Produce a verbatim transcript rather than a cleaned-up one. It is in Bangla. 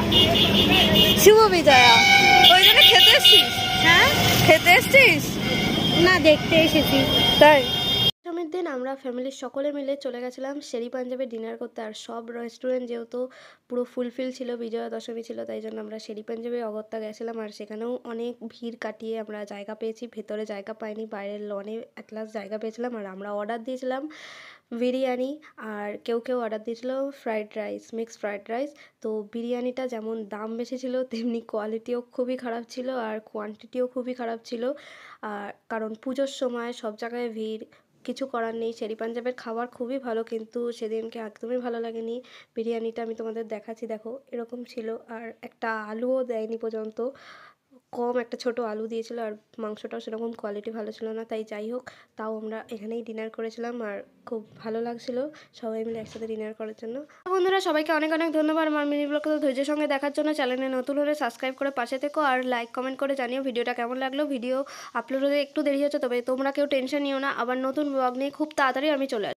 শুভ বিজয়া, ওই জন্য খেতে এসছিস? হ্যাঁ খেতে এসছিস না, দেখতে এসেছি তাই। দশমীর দিন আমরা ফ্যামিলির সকলে মিলে চলে গেছিলাম শেরি পাঞ্জাবে ডিনার করতে। আর সব রেস্টুরেন্ট যেহেতু পুরো ফুলফিল ছিল, বিজয়া দশমী ছিল, তাই জন্য আমরা শেরি পাঞ্জাবে অগত্যা গেছিলাম। আর সেখানেও অনেক ভিড় কাটিয়ে আমরা জায়গা পেয়েছি, ভেতরে জায়গা পাইনি, বাইরের লনে অ্যাট লাস্ট জায়গা পেয়েছিলাম। আর আমরা অর্ডার দিয়েছিলাম বিরিয়ানি, আর কেউ কেউ অর্ডার দিয়েছিল fried rice, mixed fried rice. তো বিরিয়ানিটা যেমন দাম বেশি ছিল, তেমনি কোয়ালিটিও খুবই খারাপ ছিল আর কোয়ান্টিটিও খুবই খারাপ ছিল। আর কারণ পুজোর সময় সব জায়গায় ভিড়, কিছু করার নেই। শেরি পাঞ্জাবের খাবার খুবই ভালো, কিন্তু সেদিনকে একদমই ভালো লাগেনি। বিরিয়ানিটা আমি তোমাদের দেখাচ্ছি, দেখো এরকম ছিল, আর একটা আলুও দেয়নি পর্যন্ত, কম একটা ছোট আলু দিয়েছিল। আর মাংসটাও সেরকম কোয়ালিটি ভালো ছিল না। তাই যাই হোক, তাও আমরা এখানেই ডিনার করেছিলাম আর খুব ভালো লাগছিল সবাই মিলে একসাথে ডিনার করার জন্য। বন্ধুরা সবাইকে অনেক অনেক ধন্যবাদ আমার মিনি ব্লগটা ধৈর্যের সঙ্গে দেখার জন্য। চ্যানেলে নতুন হলে সাবস্ক্রাইব করে পাশে থেকো, আর লাইক কমেন্ট করে জানিও ভিডিওটা কেমন লাগলো। ভিডিও আপলোড হতে একটু দেরি হচ্ছে, তবে তোমরা কেউ টেনশন নিও না, আবার নতুন ব্লগ নিয়ে খুব তাড়াতাড়ি আমি চলে আসবো।